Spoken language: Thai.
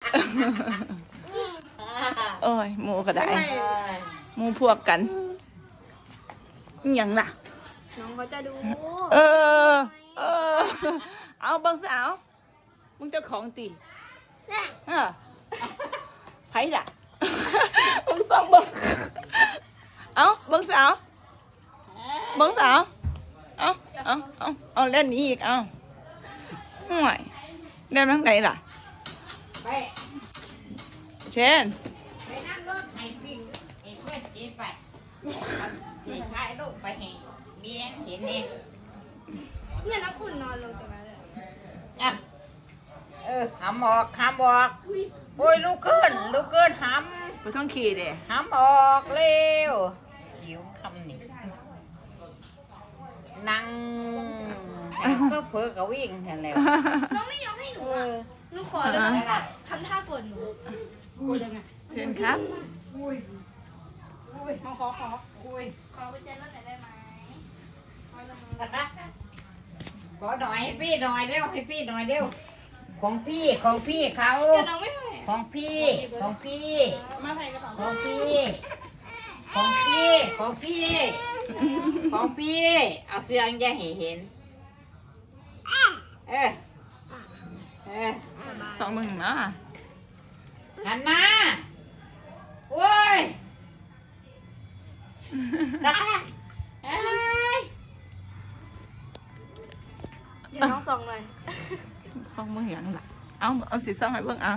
โอ้ยหมูก็ได้หมูพวกกันยังล่ะน้องเขาจะดูเออเอาเบิ้งสาวมึงเจ้าของตีไผ่ล่ะมึงส่องเบิ้งเอาเบิ้งสาวเบิ้งสาวเอาเล่นนี้อีกเอาห่วยเล่นทั้งไหนล่ะเชนไปนั่งรถไถปิ้งไอ้เพื่อนจีไปที่ชายลูกไปเห็นเมียเห็นเองเนี่ยน้ำอุ่นนอนลงตรงนั้นเลยอ่ะหำออกโอ้ยลูกเกินหำไปท่องขี่เด้หำออกเร็วหิวคำนี้นั่งก็เพ้อกับวิ่งเห็นแล้วน้องไม่ยอมให้หนูหนูขอเลยทำท่าปวดหนูเชิญครับขอกุญแจรถหน่อยได้ไหมขอหน่อยให้พี่หน่อยเร็วของพี่เขาของพี่มาใส่กระเป๋าของพี่เอาเสื้อแยกเห็นสองมึงเนาะหันมาโว้ยเดี๋ยวน้องส่องหน่อยสองมึงอย่างล่ะเอาสิส่องให้เบิ่งเอา